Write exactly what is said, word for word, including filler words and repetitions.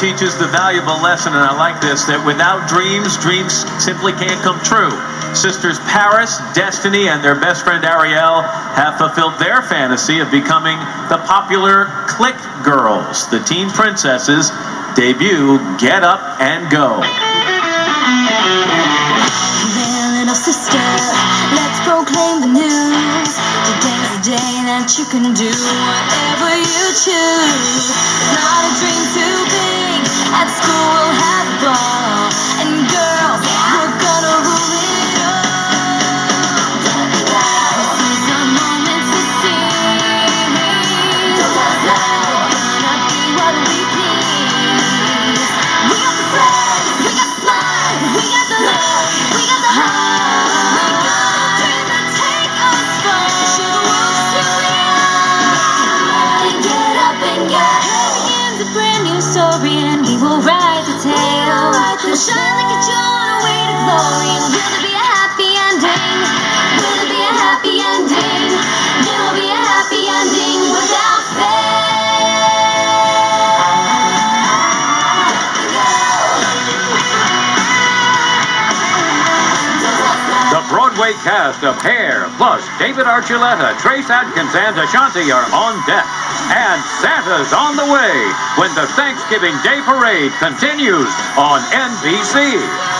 teaches the valuable lesson, and I like this, that without dreams, dreams simply can't come true. Sisters Paris, Destiny, and their best friend Ariel have fulfilled their fantasy of becoming the popular Clique Girlz. The teen princesses debut Get Up and Go. Well, little sister, let's proclaim the news. Today's the day that you can do whatever you choose. It's not a dream too big. At school we'll have a ball. And girls, we're gonna rule it all. This is our moment to see. We're gonna be what we please. We got the friends, we got the smile, we got the love, we got the heart. We got a dream to take us far. Show the world just who we are. And get up and get. Here's a brand new story, and we will write the tale. We'll shine like a jewel on our way to glory. And will there be a happy ending? Will there be a happy ending? There will be a happy ending without fail. The Broadway cast of Hair, plus David Archuleta, Trace Adkins, and Ashanti are on deck. And Santa's on the way when the Thanksgiving Day Parade continues on N B C.